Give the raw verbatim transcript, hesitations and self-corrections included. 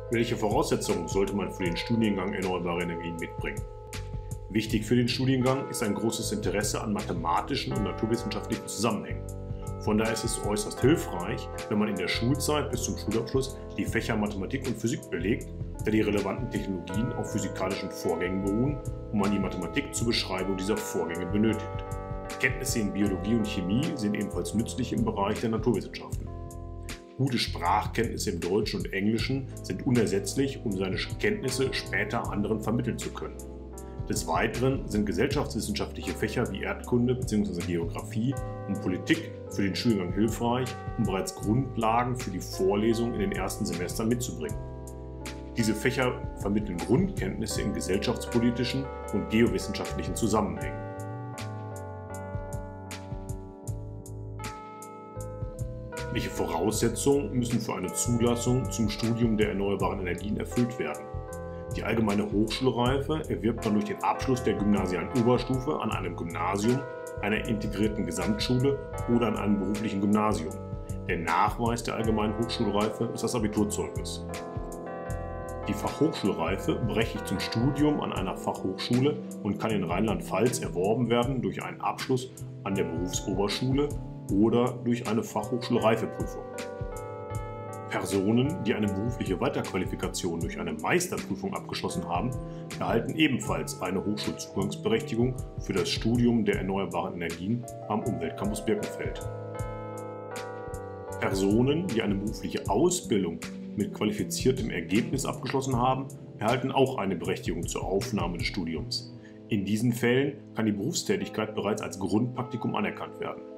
Welche Voraussetzungen sollte man für den Studiengang Erneuerbare Energien mitbringen? Wichtig für den Studiengang ist ein großes Interesse an mathematischen und naturwissenschaftlichen Zusammenhängen. Von daher ist es äußerst hilfreich, wenn man in der Schulzeit bis zum Schulabschluss die Fächer Mathematik und Physik belegt, da die relevanten Technologien auf physikalischen Vorgängen beruhen und man die Mathematik zur Beschreibung dieser Vorgänge benötigt. Kenntnisse in Biologie und Chemie sind ebenfalls nützlich im Bereich der Naturwissenschaften. Gute Sprachkenntnisse im Deutschen und Englischen sind unersetzlich, um seine Kenntnisse später anderen vermitteln zu können. Des Weiteren sind gesellschaftswissenschaftliche Fächer wie Erdkunde bzw. Geografie und Politik für den Studiengang hilfreich, um bereits Grundlagen für die Vorlesung in den ersten Semestern mitzubringen. Diese Fächer vermitteln Grundkenntnisse in gesellschaftspolitischen und geowissenschaftlichen Zusammenhängen. Welche Voraussetzungen müssen für eine Zulassung zum Studium der erneuerbaren Energien erfüllt werden? Die allgemeine Hochschulreife erwirbt man durch den Abschluss der gymnasialen Oberstufe an einem Gymnasium, einer integrierten Gesamtschule oder an einem beruflichen Gymnasium. Der Nachweis der allgemeinen Hochschulreife ist das Abiturzeugnis. Die Fachhochschulreife berechtigt zum Studium an einer Fachhochschule und kann in Rheinland-Pfalz erworben werden durch einen Abschluss an der Berufsoberschule oder durch eine Fachhochschulreifeprüfung. Personen, die eine berufliche Weiterqualifikation durch eine Meisterprüfung abgeschlossen haben, erhalten ebenfalls eine Hochschulzugangsberechtigung für das Studium der erneuerbaren Energien am Umweltcampus Birkenfeld. Personen, die eine berufliche Ausbildung mit qualifiziertem Ergebnis abgeschlossen haben, erhalten auch eine Berechtigung zur Aufnahme des Studiums. In diesen Fällen kann die Berufstätigkeit bereits als Grundpraktikum anerkannt werden.